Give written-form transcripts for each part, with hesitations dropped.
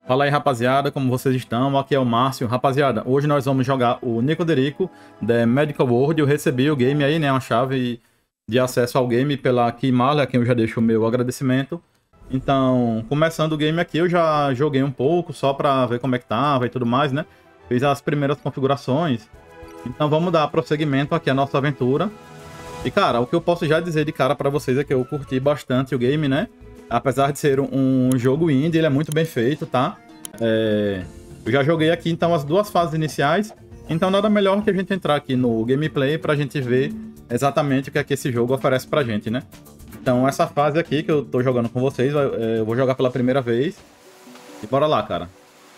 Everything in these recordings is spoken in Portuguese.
Fala aí, rapaziada, como vocês estão? Aqui é o Márcio. Rapaziada, hoje nós vamos jogar o Nico Derico, The Medical World. Eu recebi o game aí, né, uma chave de acesso ao game pela Kimala, a quem eu já deixo o meu agradecimento. Então, começando o game aqui, eu já joguei um pouco, só pra ver como é que tava e tudo mais, né? Fiz as primeiras configurações. Então vamos dar prosseguimento aqui à nossa aventura. E, cara, o que eu posso já dizer de cara pra vocês é que eu curti bastante o game, né? Apesar de ser um jogo indie, ele é muito bem feito, tá? Eu já joguei aqui, então, as duas fases iniciais. Então, nada melhor que a gente entrar aqui no gameplay pra gente ver exatamente o que é que esse jogo oferece pra gente, né? Então, essa fase aqui que eu tô jogando com vocês, eu vou jogar pela primeira vez. E bora lá, cara.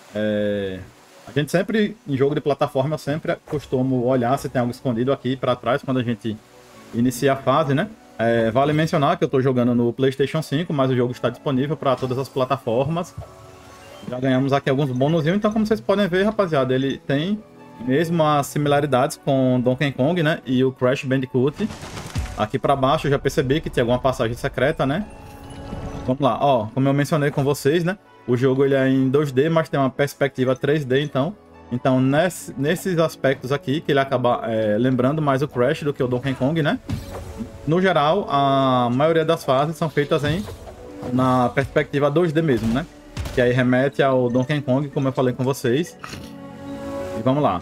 A gente sempre, em jogo de plataforma, eu sempre costumo olhar se tem algo escondido aqui pra trás quando a gente inicia a fase, né? Vale mencionar que eu tô jogando no PlayStation 5, mas o jogo está disponível para todas as plataformas. Já ganhamos aqui alguns bônus, então como vocês podem ver, rapaziada, ele tem mesmo as similaridades com Donkey Kong, né? E o Crash Bandicoot. Aqui para baixo eu já percebi que tem alguma passagem secreta, né? Vamos lá, ó, como eu mencionei com vocês, né? O jogo ele é em 2D, mas tem uma perspectiva 3D, então. Então, nesses aspectos aqui, que ele acaba lembrando mais o Crash do que o Donkey Kong, né? No geral, a maioria das fases são feitas na perspectiva 2D mesmo, né? Que aí remete ao Donkey Kong, como eu falei com vocês. E vamos lá.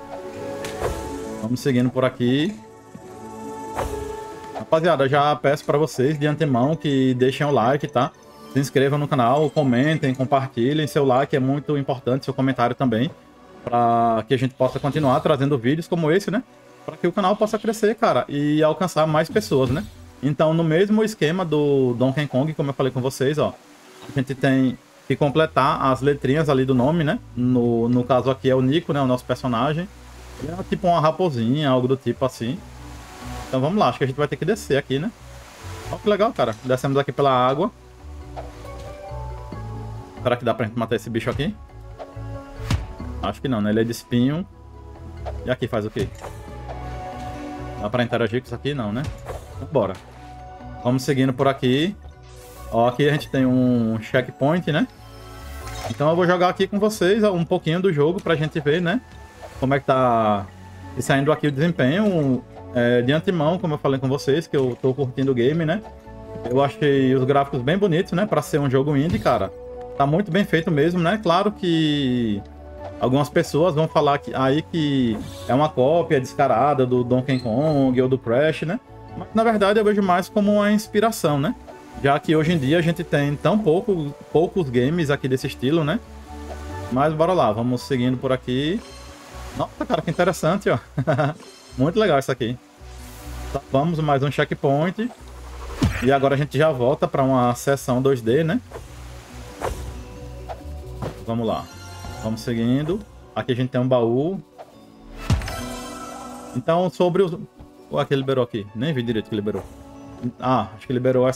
Vamos seguindo por aqui. Rapaziada, já peço pra vocês de antemão que deixem o like, tá? Se inscrevam no canal, comentem, compartilhem. Seu like é muito importante, seu comentário também. Pra que a gente possa continuar trazendo vídeos como esse, né? Para que o canal possa crescer, cara, e alcançar mais pessoas, né? Então, no mesmo esquema do Donkey Kong, como eu falei com vocês, ó, a gente tem que completar as letrinhas ali do nome, né? No caso aqui é o Nico, né? O nosso personagem. É tipo uma raposinha, algo do tipo assim. Então vamos lá, acho que a gente vai ter que descer aqui, né? Olha que legal, cara. Descemos aqui pela água. Será que dá pra gente matar esse bicho aqui? Acho que não, né? Ele é de espinho. E aqui faz o quê? Dá pra interagir com isso aqui? Não, né? Então, bora. Vamos seguindo por aqui. Ó, aqui a gente tem um checkpoint, né? Então eu vou jogar aqui com vocês um pouquinho do jogo pra gente ver, né? Como é que tá saindo aqui o desempenho. De antemão, como eu falei com vocês, que eu tô curtindo o game, né? Eu achei os gráficos bem bonitos, né? Pra ser um jogo indie, cara. Tá muito bem feito mesmo, né? Claro que algumas pessoas vão falar aí que é uma cópia descarada do Donkey Kong ou do Crash, né? Mas na verdade eu vejo mais como uma inspiração, né? Já que hoje em dia a gente tem tão poucos games aqui desse estilo, né? Mas bora lá, vamos seguindo por aqui. Nossa, cara, que interessante, ó. Muito legal isso aqui. Tá, vamos mais um checkpoint. E agora a gente já volta para uma sessão 2D, né? Vamos lá. Vamos seguindo. Aqui a gente tem um baú. Então, sobre os... Ué, que liberou aqui? Nem vi direito que liberou. Ah, acho que liberou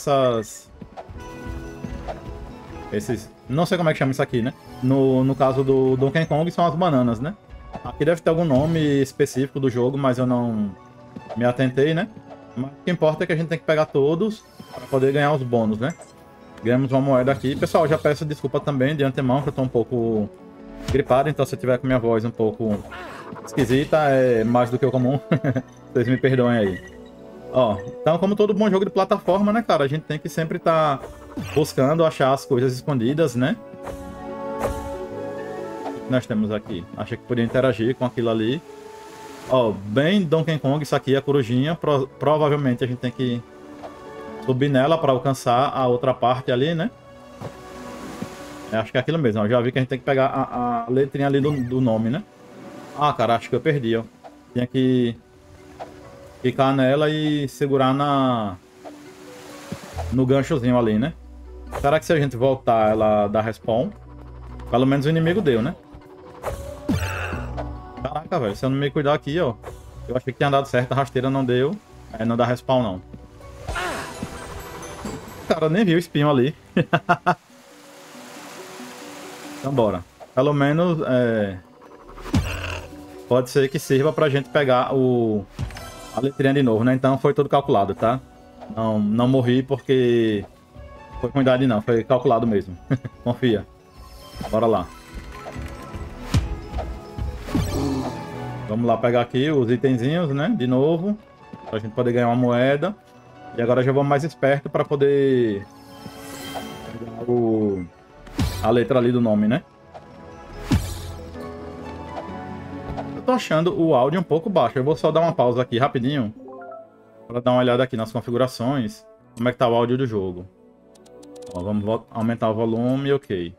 esses... Não sei como é que chama isso aqui, né? No caso do Donkey Kong, são as bananas, né? Aqui deve ter algum nome específico do jogo, mas eu não me atentei, né? Mas o que importa é que a gente tem que pegar todos para poder ganhar os bônus, né? Ganhamos uma moeda aqui. Pessoal, já peço desculpa também de antemão, que eu tô um pouco gripado, então se eu tiver com minha voz um pouco esquisita, é mais do que o comum. Vocês me perdoem aí. Ó, então como todo bom jogo de plataforma, né, cara? A gente tem que sempre estar buscando achar as coisas escondidas, né? O que nós temos aqui? Achei que podia interagir com aquilo ali. Ó, bem Donkey Kong, isso aqui é a corujinha. Provavelmente a gente tem que subir nela para alcançar a outra parte ali, né? Acho que é aquilo mesmo, ó. Já vi que a gente tem que pegar a letrinha ali do nome, né? Ah, cara, acho que eu perdi, ó. Tinha que ficar nela e segurar no ganchozinho ali, né? Será que se a gente voltar ela dá respawn? Pelo menos o inimigo deu, né? Caraca, velho, se eu não me cuidar aqui, ó. Eu achei que tinha dado certo, a rasteira não deu. Não dá respawn, não. Cara, nem vi o espinho ali. Então bora. Pelo menos pode ser que sirva pra gente pegar a letrinha de novo, né? Então foi tudo calculado, tá? Não morri porque foi ruindade não, foi calculado mesmo. Confia. Bora lá. Vamos lá pegar aqui os itenzinhos, né? De novo. Pra gente poder ganhar uma moeda. E agora já vamos mais esperto pra poder... a letra ali do nome, né? Eu tô achando o áudio um pouco baixo. Eu vou só dar uma pausa aqui rapidinho. Pra dar uma olhada aqui nas configurações. Como é que tá o áudio do jogo. Ó, vamos aumentar o volume, ok.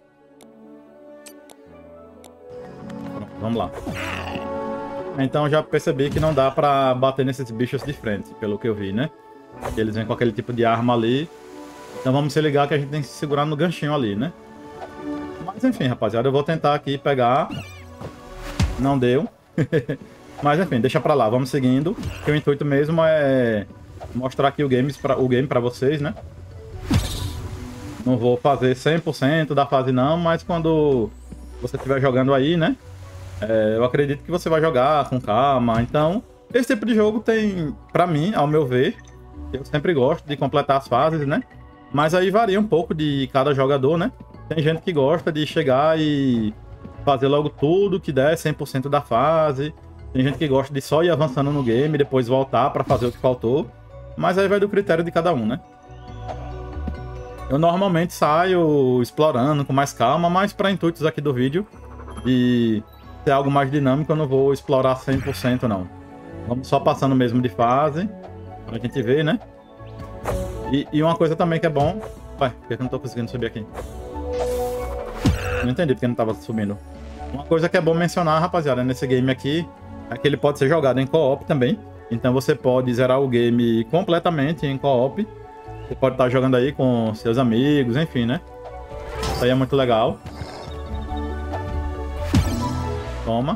Pronto, vamos lá. Então já percebi que não dá pra bater nesses bichos de frente, pelo que eu vi, né? Eles vêm com aquele tipo de arma ali. Então vamos se ligar que a gente tem que se segurar no ganchinho ali, né? Mas enfim, rapaziada, eu vou tentar aqui pegar. Não deu. Mas enfim, deixa pra lá, vamos seguindo. Que o intuito mesmo é mostrar aqui o game pra vocês, né? Não vou fazer 100% da fase não, mas quando você estiver jogando aí, né? Eu acredito que você vai jogar com calma. Então, esse tipo de jogo tem, pra mim, ao meu ver, eu sempre gosto de completar as fases, né? Mas aí varia um pouco de cada jogador, né? Tem gente que gosta de chegar e fazer logo tudo que der 100% da fase. Tem gente que gosta de só ir avançando no game e depois voltar pra fazer o que faltou. Mas aí vai do critério de cada um, né? Eu normalmente saio explorando com mais calma, mas para intuitos aqui do vídeo de ser algo mais dinâmico, eu não vou explorar 100% não. Vamos só passando mesmo de fase, pra gente ver, né? E uma coisa também que é bom... Ué, por que eu não tô conseguindo subir aqui? Não entendi porque não tava subindo. Uma coisa que é bom mencionar, rapaziada, nesse game aqui, é que ele pode ser jogado em co-op também. Então você pode zerar o game completamente em co-op. Você pode estar jogando aí com seus amigos, enfim, né? Isso aí é muito legal. Toma.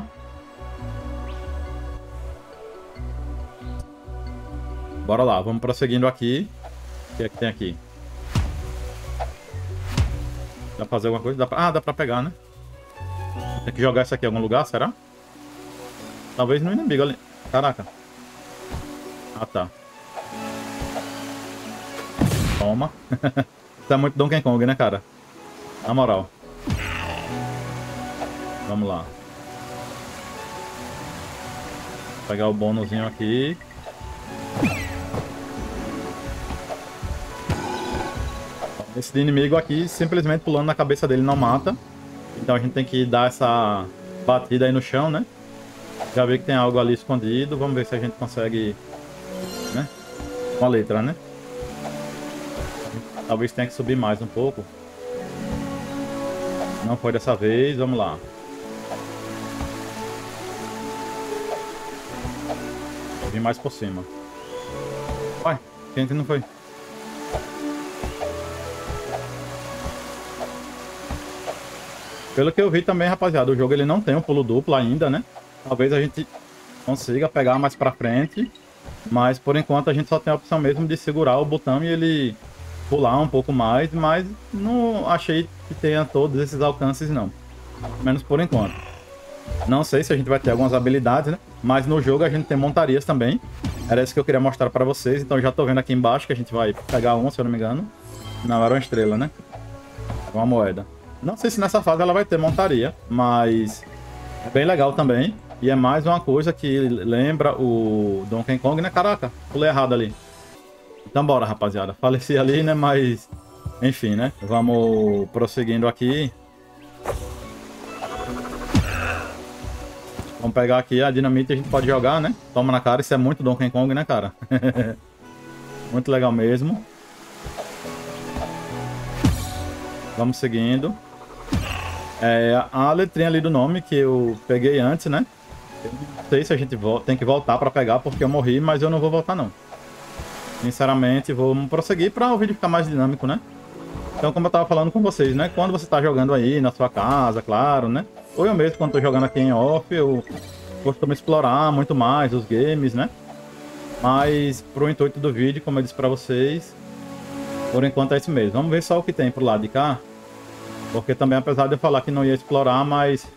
Bora lá, vamos prosseguindo aqui. O que é que tem aqui? Dá pra fazer alguma coisa? Dá pra pegar, né? Tem que jogar isso aqui em algum lugar, será? Talvez no inimigo ali. Caraca. Ah, tá. Toma. Isso é muito Donkey Kong, né, cara? Na moral. Vamos lá. Vou pegar o bônusinho aqui. Esse inimigo aqui, simplesmente pulando na cabeça dele, não mata. Então a gente tem que dar essa batida aí no chão, né? Já vi que tem algo ali escondido. Vamos ver se a gente consegue... né? Uma letra, né? Talvez tenha que subir mais um pouco. Não foi dessa vez. Vamos lá. Vou vir mais por cima. Uai, quem não foi? Pelo que eu vi também, rapaziada, o jogo ele não tem um pulo duplo ainda, né? Talvez a gente consiga pegar mais pra frente. Mas por enquanto a gente só tem a opção mesmo de segurar o botão e ele pular um pouco mais. Mas não achei que tenha todos esses alcances não. Pelo menos por enquanto. Não sei se a gente vai ter algumas habilidades, né? Mas no jogo a gente tem montarias também. Era isso que eu queria mostrar pra vocês. Então já tô vendo aqui embaixo que a gente vai pegar uma, se eu não me engano. Não, era uma estrela, né? Uma moeda. Não sei se nessa fase ela vai ter montaria, mas é bem legal também. E é mais uma coisa que lembra o Donkey Kong, né? Caraca, pulei errado ali. Então bora, rapaziada. Faleci ali, né? Mas, enfim, né? Vamos prosseguindo aqui. Vamos pegar aqui a dinamite, a gente pode jogar, né? Toma na cara, isso é muito Donkey Kong, né, cara? Muito legal mesmo. Vamos seguindo. A letrinha ali do nome que eu peguei antes, né? Eu não sei se a gente tem que voltar pra pegar porque eu morri, mas eu não vou voltar não. Sinceramente, vamos prosseguir pra o vídeo ficar mais dinâmico, né? Então, como eu tava falando com vocês, né? Quando você tá jogando aí na sua casa, claro, né? Ou eu mesmo, quando tô jogando aqui em off, eu costumo explorar muito mais os games, né? Mas pro intuito do vídeo, como eu disse pra vocês, por enquanto é isso mesmo. Vamos ver só o que tem pro lado de cá. Porque também, apesar de eu falar que não ia explorar, mas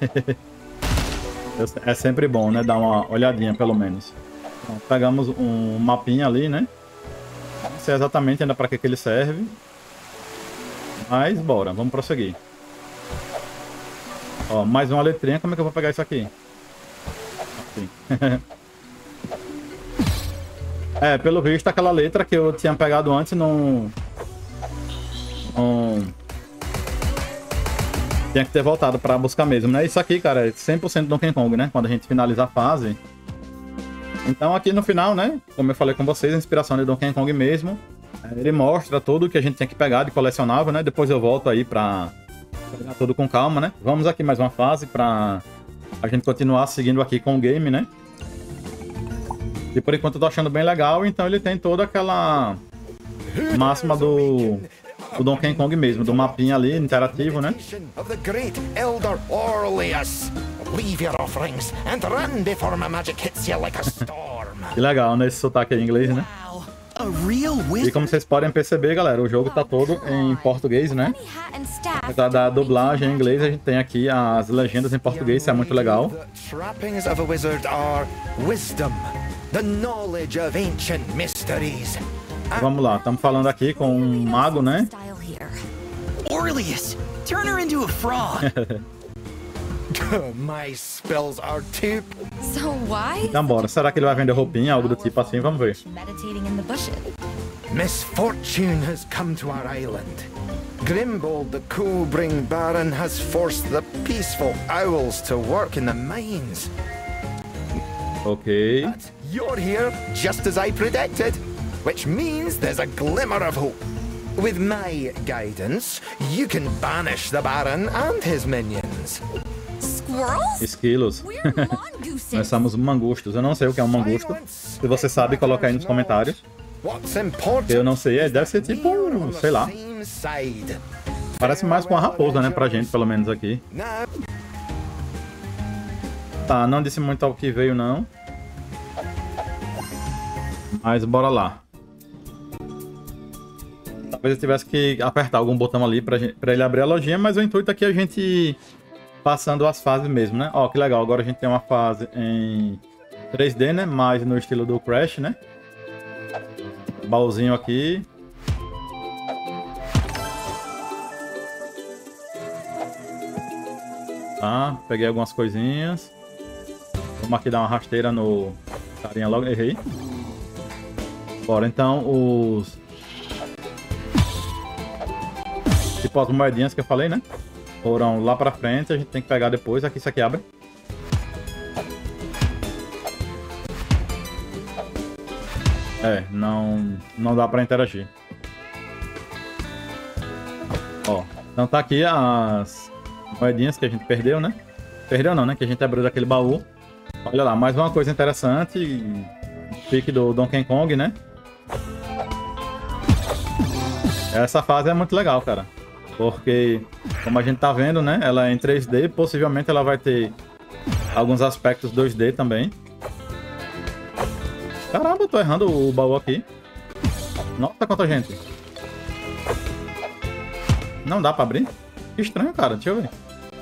é sempre bom, né? Dar uma olhadinha, pelo menos. Então, pegamos um mapinha ali, né? Não sei exatamente ainda para que ele serve. Mas bora, vamos prosseguir. Ó, mais uma letrinha. Como é que eu vou pegar isso aqui? Assim. É, pelo visto, aquela letra que eu tinha pegado antes não... Tinha que ter voltado pra buscar mesmo, né? Isso aqui, cara, é 100% Donkey Kong, né? Quando a gente finaliza a fase. Então aqui no final, né? Como eu falei com vocês, a inspiração de Donkey Kong mesmo. Ele mostra tudo que a gente tem que pegar de colecionável, né? Depois eu volto aí pra pegar tudo com calma, né? Vamos aqui mais uma fase pra a gente continuar seguindo aqui com o game, né? E por enquanto eu tô achando bem legal, então ele tem toda aquela máxima do Donkey Kong mesmo, do mapinha ali, interativo, né? Que legal, né? Esse sotaque em inglês, né? E como vocês podem perceber, galera, o jogo tá todo em português, né? Apesar da dublagem em inglês, a gente tem aqui as legendas em português, isso é muito legal. Vamos lá, estamos falando aqui com um mago, né? Orlius, turn her into a frog. My spells are too... So why? Então bora, será que ele vai vender roupinha, algo do tipo assim? Vamos ver. Meditating in the bushes. Misfortune has come to our island. Grimbold, the Coolbring Baron, has forced the peaceful owls to work in the mines. Ok. But you're here just as I predicted, which means there's a glimmer of hope. With my guidance, you can banish the Baron and his minions. Squirrels? Esquilos. We're mongooses. Nós somos mangustos. Eu não sei o que é um mangusto. Se você sabe, coloca aí nos comentários. What's important? Eu não sei, deve ser tipo, sei lá. Parece mais com a raposa, né, pra gente, pelo menos aqui. Tá, não disse muito ao que veio, não. Mas bora lá. Talvez eu tivesse que apertar algum botão ali pra ele abrir a lojinha, mas o intuito aqui é a gente passando as fases mesmo, né? Ó, que legal, agora a gente tem uma fase em 3D, né? Mais no estilo do Crash, né? Baúzinho aqui. Tá, peguei algumas coisinhas. Vamos aqui dar uma rasteira no carinha logo, errei. Bora, então, os... tipo as moedinhas que eu falei, né? Foram lá pra frente, a gente tem que pegar depois. Aqui, isso aqui abre. É, não dá pra interagir. Ó, então tá aqui as moedinhas que a gente perdeu, né? Perdeu não, né? Que a gente abriu daquele baú. Olha lá, mais uma coisa interessante. Pique do Donkey Kong, né? Essa fase é muito legal, cara. Porque, como a gente tá vendo, né? Ela é em 3D. Possivelmente ela vai ter alguns aspectos 2D também. Caramba, eu tô errando o baú aqui. Nossa, quanta gente. Não dá pra abrir? Que estranho, cara. Deixa eu ver.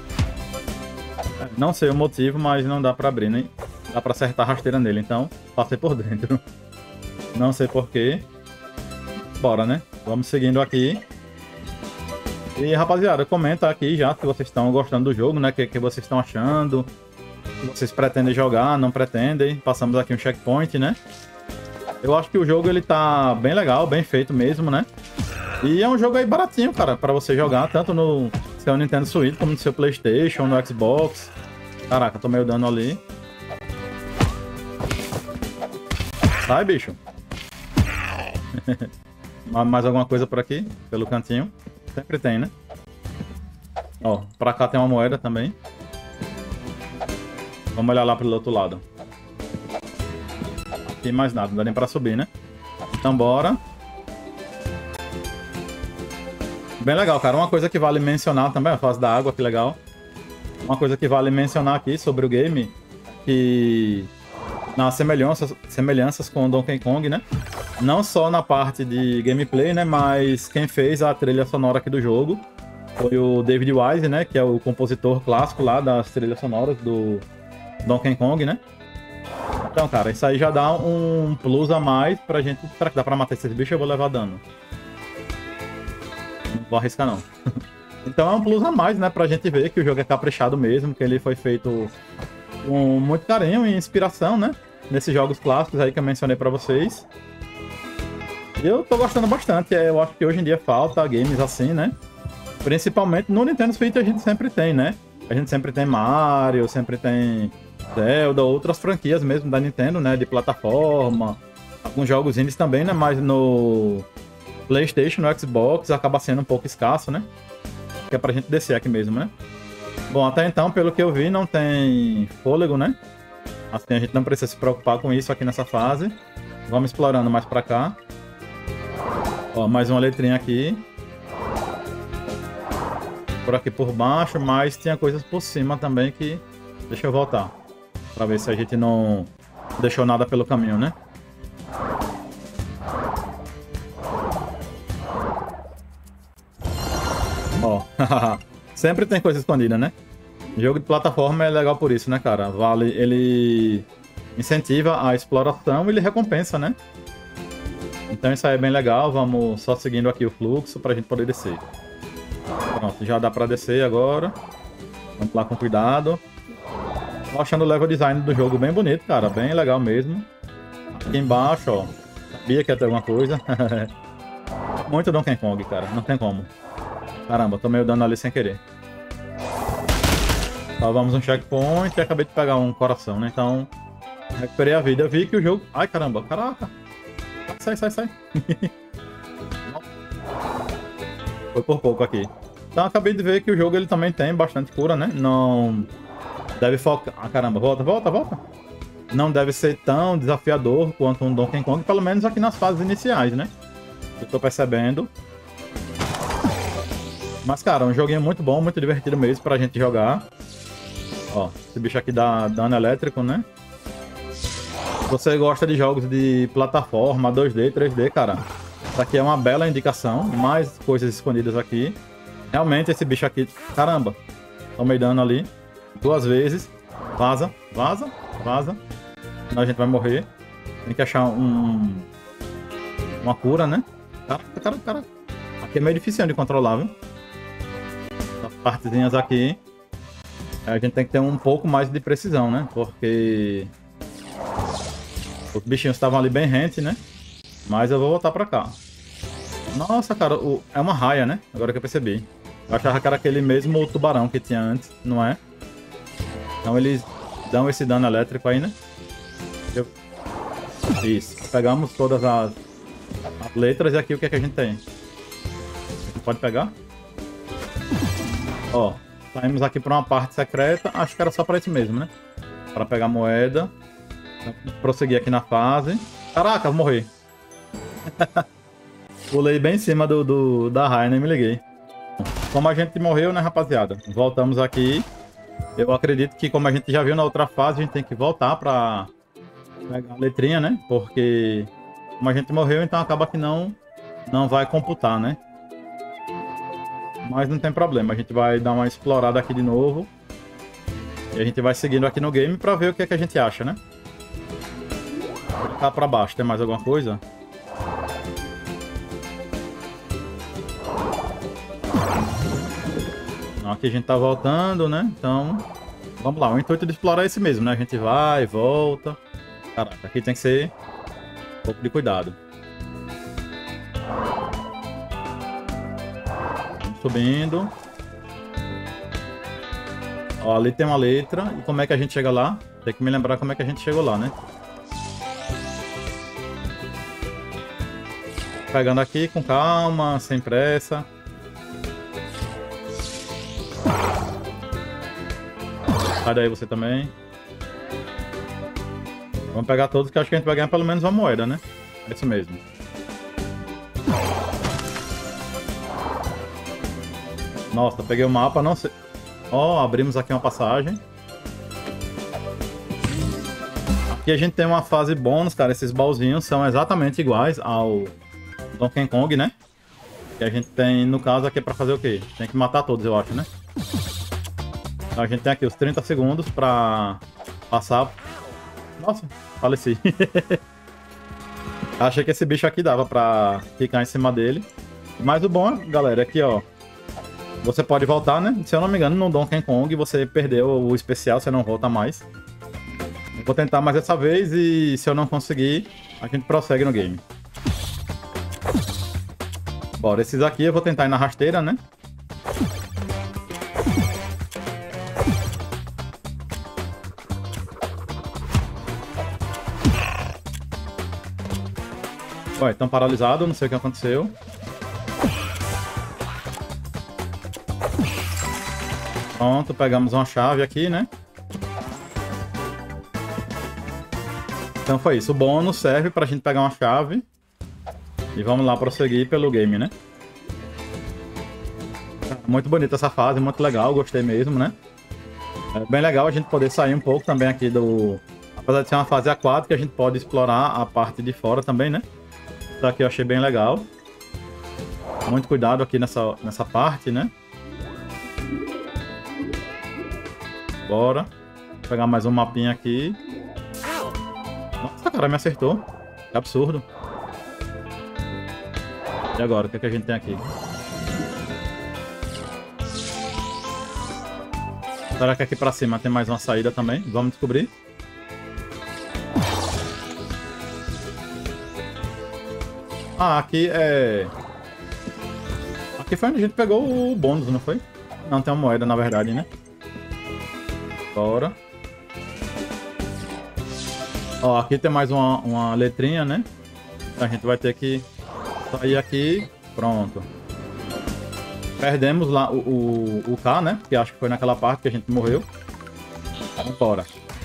Não sei o motivo, mas não dá pra abrir, né? Dá pra acertar a rasteira nele, então passei por dentro. Não sei porquê. Bora, né? Vamos seguindo aqui. E, rapaziada, comenta aqui já se vocês estão gostando do jogo, né? O que vocês estão achando. Se vocês pretendem jogar, não pretendem. Passamos aqui um checkpoint, né? Eu acho que o jogo, ele tá bem legal, bem feito mesmo, né? E é um jogo aí baratinho, cara, pra você jogar, tanto no seu Nintendo Switch, como no seu PlayStation, no Xbox. Caraca, tô meio dano ali. Sai, bicho. Mais alguma coisa por aqui? Pelo cantinho? Sempre tem, né? Ó, pra cá tem uma moeda também. Vamos olhar lá pro outro lado. Aqui mais nada, não dá nem pra subir, né? Então bora. Bem legal, cara. Uma coisa que vale mencionar também, a fase da água, que legal. Uma coisa que vale mencionar aqui sobre o game, que nas semelhanças com o Donkey Kong, né? Não só na parte de gameplay, né? Mas quem fez a trilha sonora aqui do jogo foi o David Wise, né? Que é o compositor clássico lá das trilhas sonoras do Donkey Kong, né? Então, cara, isso aí já dá um plus a mais pra gente... Será que dá pra matar esses bichos? Eu vou levar dano. Não vou arriscar, não. Então é um plus a mais, né? Pra gente ver que o jogo é caprichado mesmo, que ele foi feito com muito carinho e inspiração, né? Nesses jogos clássicos aí que eu mencionei pra vocês. E eu tô gostando bastante. Eu acho que hoje em dia falta games assim, né? Principalmente no Nintendo Switch a gente sempre tem, né? A gente sempre tem Mario, sempre tem Zelda, outras franquias mesmo da Nintendo, né? De plataforma. Alguns jogos indies também, né? Mas no PlayStation, no Xbox, acaba sendo um pouco escasso, né? Que é pra gente descer aqui mesmo, né? Bom, até então, pelo que eu vi, não tem fôlego, né? Assim, a gente não precisa se preocupar com isso aqui nessa fase. Vamos explorando mais pra cá. Ó, mais uma letrinha aqui. Por aqui por baixo, mas tinha coisas por cima também que... Deixa eu voltar. Pra ver se a gente não deixou nada pelo caminho, né? Ó, sempre tem coisa escondida, né? Jogo de plataforma é legal por isso, né, cara? Vale, ele incentiva a exploração e ele recompensa, né? Então isso aí é bem legal. Vamos só seguindo aqui o fluxo pra gente poder descer. Pronto, já dá pra descer agora. Vamos lá com cuidado. Tô achando o level design do jogo bem bonito, cara. Bem legal mesmo. Aqui embaixo, ó. Sabia que ia ter alguma coisa. Muito Donkey Kong, cara. Não tem como. Caramba, tomei o dano ali sem querer. Salvamos um checkpoint e acabei de pegar um coração, né? Então, recuperei a vida. Eu vi que o jogo... Ai, caramba. Caraca. Sai, sai, sai. Foi por pouco aqui. Então, acabei de ver que o jogo ele também tem bastante cura, né? Não deve focar... Ah, caramba. Volta, volta, volta. Não deve ser tão desafiador quanto um Donkey Kong, pelo menos aqui nas fases iniciais, né? Eu tô percebendo. Mas, cara, um joguinho muito bom, muito divertido mesmo pra gente jogar. Ó, esse bicho aqui dá dano elétrico, né? Se você gosta de jogos de plataforma, 2D, 3D, cara, isso aqui é uma bela indicação. Mais coisas escondidas aqui. Realmente, esse bicho aqui... Caramba! Tomei dano ali 2 vezes. Vaza, vaza, vaza. Senão a gente vai morrer. Tem que achar uma cura, né? Caraca, caraca, caraca. Aqui é meio difícil de controlar, viu? Essas partezinhas aqui... A gente tem que ter um pouco mais de precisão, né? Porque... os bichinhos estavam ali bem rente, né? Mas eu vou voltar pra cá. Nossa, cara, é uma raia, né? Agora que eu percebi. Eu achava que era aquele mesmo tubarão que tinha antes, não é? Então eles dão esse dano elétrico aí, né? Isso. Pegamos todas as letras e aqui o que é que a gente tem? A gente pode pegar? Ó. Saímos aqui para uma parte secreta. Acho que era só para isso mesmo, né? Para pegar moeda. Prosseguir aqui na fase. Caraca, vou morrer. Pulei bem em cima da raia, nem me liguei. Como a gente morreu, né, rapaziada? Voltamos aqui. Eu acredito que, como a gente já viu na outra fase, a gente tem que voltar para pegar a letrinha, né? Porque como a gente morreu, então acaba que não vai computar, né? Mas não tem problema, a gente vai dar uma explorada aqui de novo. E a gente vai seguindo aqui no game pra ver o que é que a gente acha, né? Vou ficar pra baixo, tem mais alguma coisa? Não, aqui a gente tá voltando, né? Então, vamos lá, o intuito de explorar é esse mesmo, né? A gente vai, volta. Caraca, aqui tem que ser um pouco de cuidado. Subindo. Ó, ali tem uma letra. E como é que a gente chega lá? Tem que me lembrar como é que a gente chegou lá, né? Pegando aqui com calma, sem pressa. Sai daí você também. Vamos pegar todos, que acho que a gente vai ganhar pelo menos uma moeda, né? É isso mesmo. Nossa, peguei o mapa, não sei... Ó, abrimos aqui uma passagem. Aqui a gente tem uma fase bônus, cara. Esses baúzinhos são exatamente iguais ao Donkey Kong, né? Que a gente tem, no caso, aqui pra fazer o quê? Tem que matar todos, eu acho, né? Então a gente tem aqui os 30 segundos pra passar... Nossa, faleci. Achei que esse bicho aqui dava pra ficar em cima dele. Mas o bom, galera, é que, ó... você pode voltar, né? Se eu não me engano, no Donkey Kong você perdeu o especial, você não volta mais. Eu vou tentar mais dessa vez e se eu não conseguir, a gente prossegue no game. Bora, esses aqui eu vou tentar ir na rasteira, né? Ué, estão paralisados, não sei o que aconteceu. Pronto, pegamos uma chave aqui, né? Então foi isso. O bônus serve pra gente pegar uma chave. E vamos lá prosseguir pelo game, né? Muito bonita essa fase, muito legal, gostei mesmo, né? É bem legal a gente poder sair um pouco também aqui do... Apesar de ser uma fase aquática, a gente pode explorar a parte de fora também, né? Isso aqui eu achei bem legal. Muito cuidado aqui nessa parte, né? Bora. Vou pegar mais um mapinha aqui. Nossa, cara, me acertou. Que absurdo. E agora, o que a gente tem aqui? Será que aqui pra cima tem mais uma saída também? Vamos descobrir. Ah, aqui é... Aqui foi onde a gente pegou o bônus, não foi? Não, tem uma moeda, na verdade, né? Bora. Ó, aqui tem mais uma letrinha, né? Então a gente vai ter que sair aqui. Pronto. Perdemos lá o K, né? Que acho que foi naquela parte que a gente morreu. Então, bora.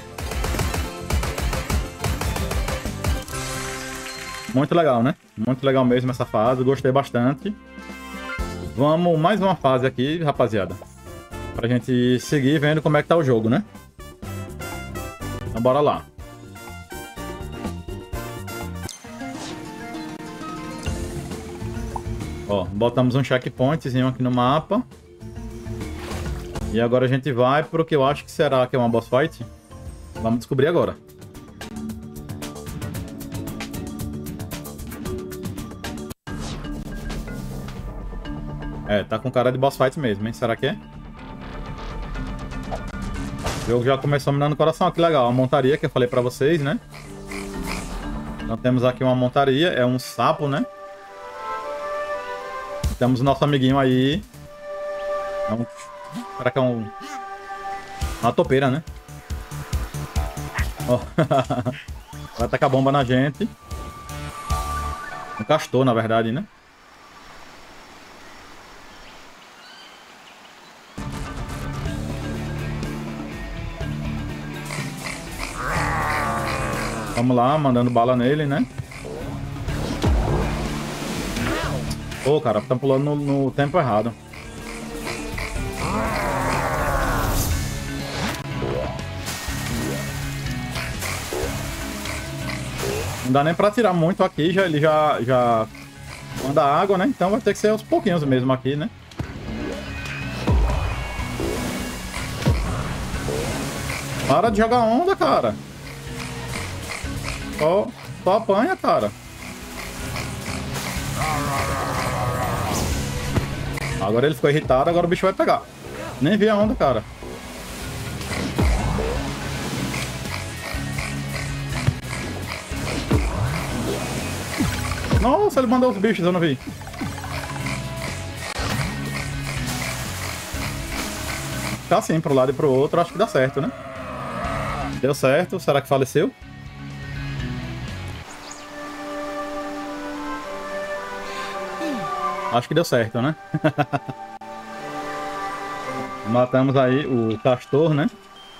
Muito legal, né? Muito legal mesmo essa fase. Gostei bastante. Vamos mais uma fase aqui, rapaziada. Pra gente seguir vendo como é que tá o jogo, né? Então bora lá. Ó, botamos um checkpointzinho aqui no mapa. E agora a gente vai pro que eu acho que será que é uma boss fight. Vamos descobrir agora. É, tá com cara de boss fight mesmo, hein? Será que é? O jogo já começou me dando coração. Que legal, a montaria que eu falei pra vocês, né? Então temos aqui uma montaria, é um sapo, né? Temos o nosso amiguinho aí. É um... Será que é um... Uma topeira, né? Ó. Vai tacar bomba na gente. Um castor, na verdade, né? Vamos lá, mandando bala nele, né? Pô, cara, tá pulando no tempo errado. Não dá nem pra tirar muito aqui, ele já manda água, né? Então vai ter que ser aos pouquinhos mesmo aqui, né? Para de jogar onda, cara. Só apanha, cara. Agora ele ficou irritado, agora o bicho vai pegar. Nem vi a onda, cara. Nossa, ele mandou os bichos, eu não vi. Ficar assim, pro lado e pro outro, acho que dá certo, né? Deu certo, será que faleceu? Acho que deu certo, né? Matamos aí o castor, né?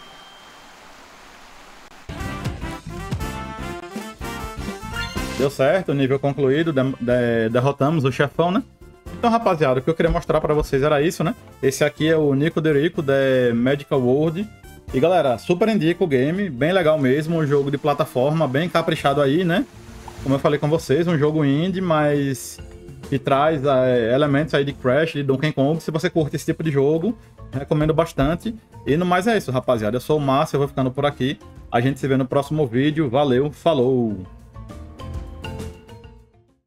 Deu certo, nível concluído, derrotamos o chefão, né? Então, rapaziada, o que eu queria mostrar pra vocês era isso, né? Esse aqui é o Nico Derico, The Medical World. E, galera, super indico o game, bem legal mesmo, um jogo de plataforma, bem caprichado aí, né? Como eu falei com vocês, um jogo indie, mas... que traz elementos aí de Crash, de Donkey Kong. Se você curte esse tipo de jogo, recomendo bastante. E no mais é isso, rapaziada. Eu sou o Márcio, eu vou ficando por aqui. A gente se vê no próximo vídeo. Valeu, falou!